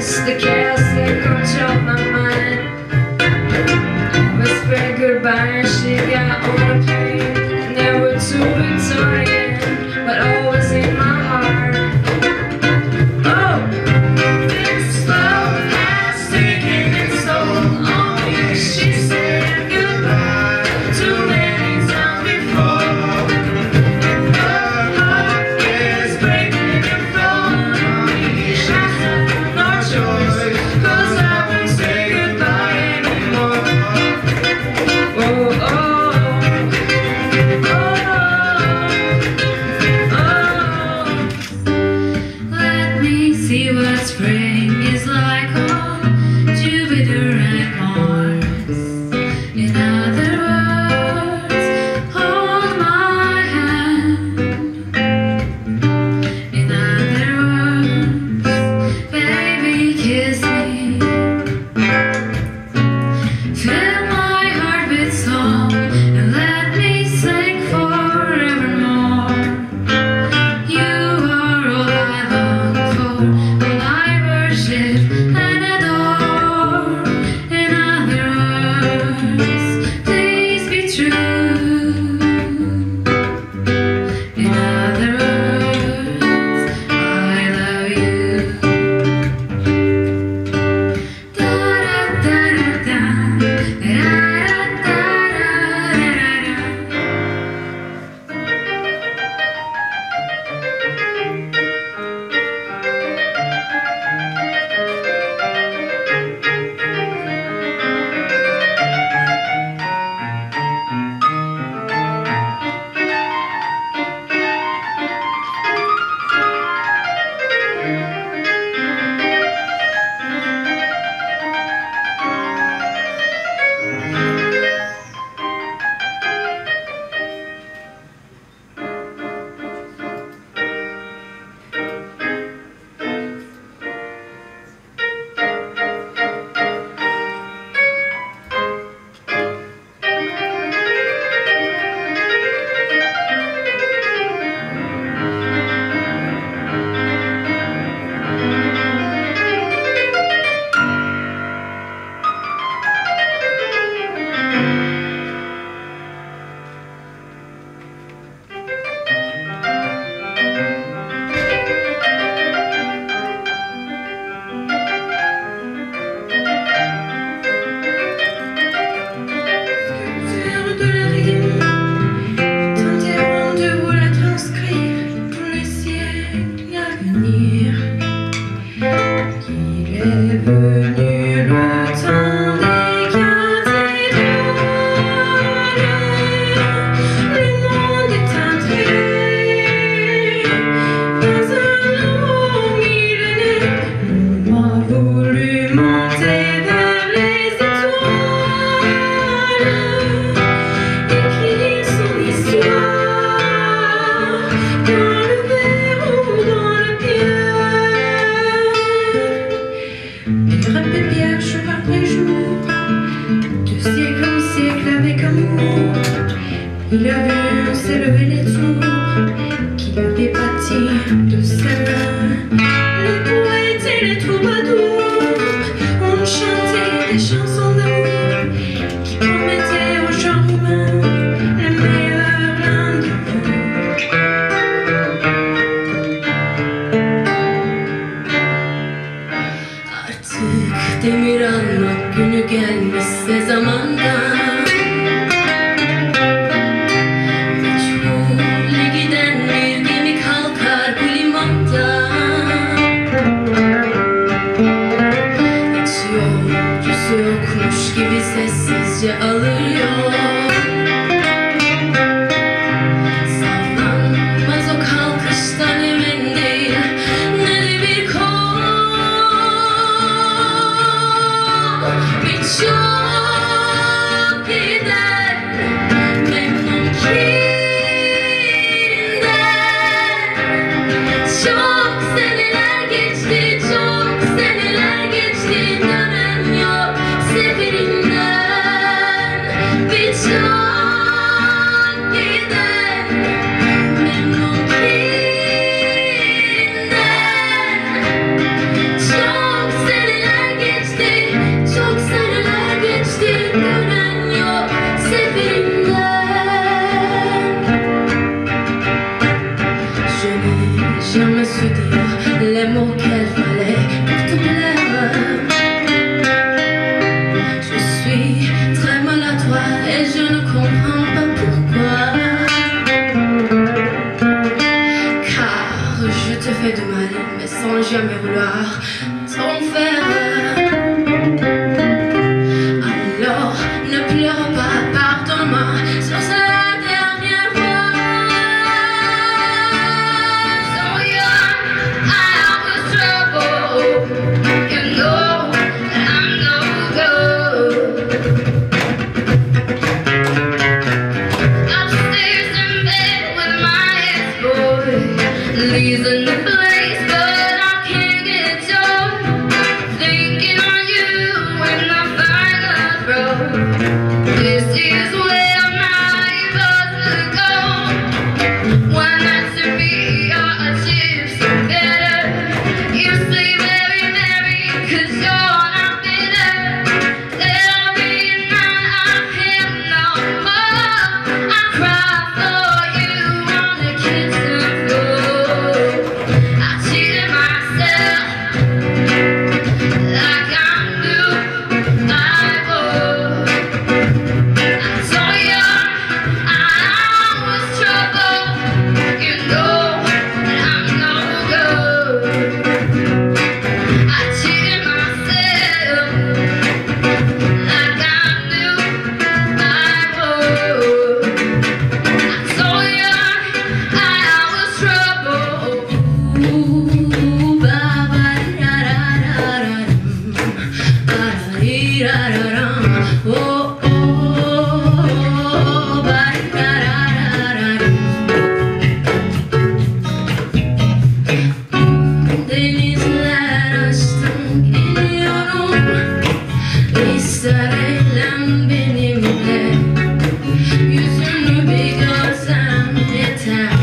the chaos that controlled my mind. Whispered goodbye and she got on a plane. And there were two Victorian, but always in my heart. Oh, this love has taken its toll on me. She said goodbye too many times before. And the heart is breaking in front of me. I have no choice, 'cause I won't say goodbye anymore. Oh, oh, oh, oh. Let me see what spring is like on Jupiter and Mars. In other words, hold my hand. In other words, baby, kiss me. Fill my heart with song and let me sing forevermore. You are all I long for, all I worship and adore. In other words, please be true. In other words, I love you. Da da da da da da da Il a vu s'élever les tours qui lui avaient bâti de ses mains. Les poètes et les troubadours ont chanté des chansons d'amour qui promettaient au genre humain le meilleur lendemain. Artık demir almak günü gelmişse zamandan. Yokmuş gibi sessizce alır yol. Sallanmaz o kalkıştan emin değil, ne de bir kol. Birçok gider memnun kimden. Çok seneler geçti, çok seneler geçti, dönem yok seferinden. Birçok gider memnun kimden. Çok seneler jamais vouloir t'en faire. Alors ne pleure pas, pardonne-moi sur cette dernière fois. So young, I was trouble. You know that I'm no good. Upstairs in bed with my ex-boy, leaving the place, but I can't get joy. Thinking on you when I final throw. This is where my thoughts will go. One night to me, you're a gypsy better. You say very merry, 'cause you're not bitter. There'll be a night I have no more. I cry for you on the kitchen floor. I cheated myself like I'm new. I was. I'm so young, I was trouble. You know that I'm no good. I cheated myself like I'm new. I was. I'm so young, I was trouble. Ooh, ba ba da da da da ba dee da da da. Oh oh, ba da da da da. Denizler açtım geliyorum. İstersen benimle yüzünü bir görsem yeter.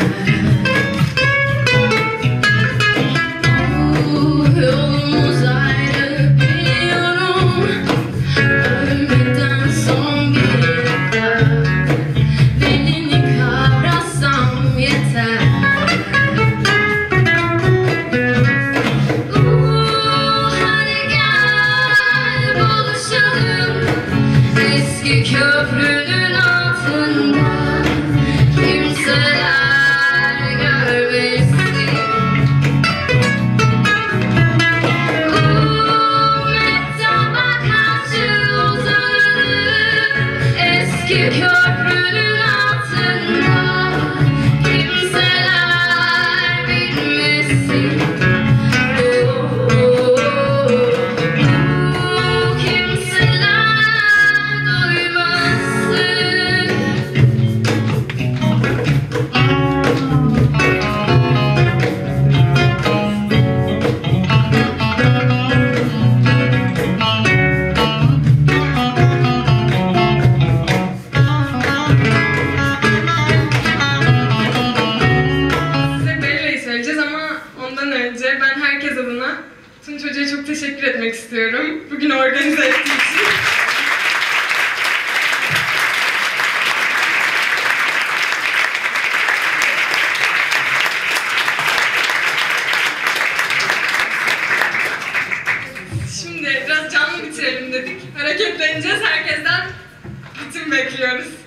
Yolumuz ayrı biliyorum. Ölmeden son bir defa belini kavrasam yeter. Hadi gel buluşalım eski köprünün altında, kimseler görmesin. Mektaba karşı uzanalım eski köprünün altında, kimseler bilmesin. Kimseler duymasın. Size Bella'yı söyleyeceğiz ama ondan önce ben herkes adına Tunç Hoca'ya çok teşekkür etmek istiyorum. Bugün organize ettiği için. Şimdi biraz canlı bitirelim dedik. Hareketleneceğiz. Herkesten ritim bekliyoruz.